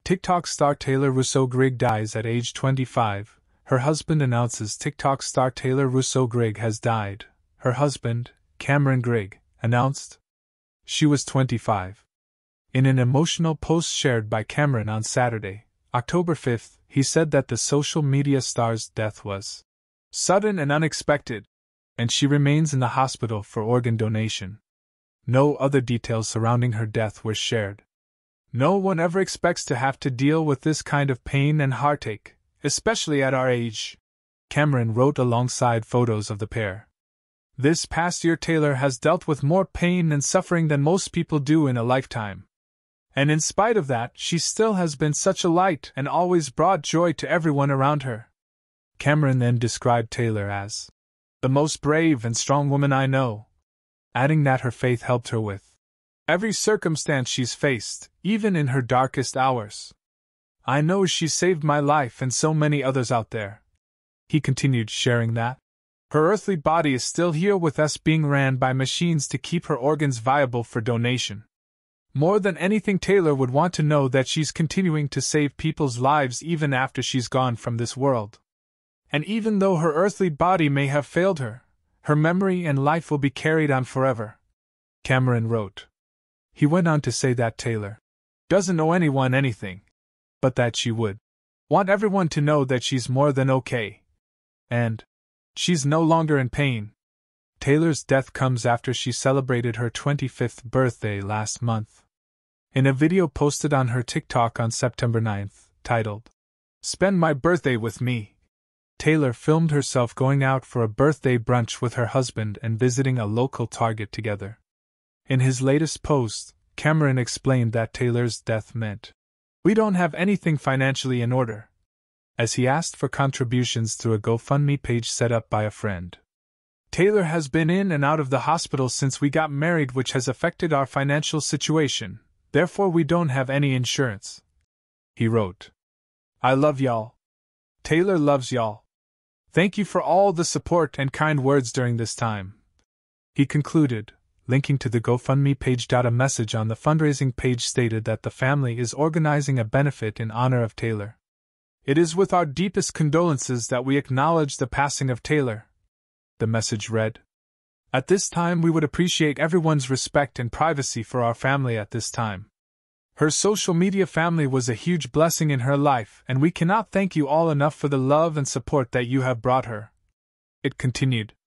TikTok star Taylor Rousseau Grigg dies at age 25. Her husband announces TikTok star Taylor Rousseau Grigg has died. Her husband, Cameron Grigg, announced she was 25. In an emotional post shared by Cameron on Saturday, October 5, he said that the social media star's death was sudden and unexpected, and she remains in the hospital for organ donation. No other details surrounding her death were shared. No one ever expects to have to deal with this kind of pain and heartache, especially at our age, Cameron wrote alongside photos of the pair. This past year Taylor has dealt with more pain and suffering than most people do in a lifetime. And in spite of that, she still has been such a light and always brought joy to everyone around her. Cameron then described Taylor as the most brave and strong woman I know, adding that her faith helped her with every circumstance she's faced, even in her darkest hours. I know she saved my life and so many others out there. He continued, sharing that her earthly body is still here with us, being ran by machines to keep her organs viable for donation. More than anything, Taylor would want to know that she's continuing to save people's lives even after she's gone from this world. And even though her earthly body may have failed her, her memory and life will be carried on forever, Cameron wrote. He went on to say that Taylor doesn't owe anyone anything, but that she would want everyone to know that she's more than okay. And she's no longer in pain. Taylor's death comes after she celebrated her 25th birthday last month. In a video posted on her TikTok on September 9th, titled, "Spend My Birthday With Me," Taylor filmed herself going out for a birthday brunch with her husband and visiting a local Target together. In his latest post, Cameron explained that Taylor's death meant, "We don't have anything financially in order," as he asked for contributions through a GoFundMe page set up by a friend. "Taylor has been in and out of the hospital since we got married, which has affected our financial situation, therefore we don't have any insurance," he wrote. "I love y'all. Taylor loves y'all. Thank you for all the support and kind words during this time," he concluded, linking to the GoFundMe page. A message on the fundraising page stated that the family is organizing a benefit in honor of Taylor. "It is with our deepest condolences that we acknowledge the passing of Taylor," the message read. "At this time we would appreciate everyone's respect and privacy for our family at this time. Her social media family was a huge blessing in her life, and we cannot thank you all enough for the love and support that you have brought her," it continued.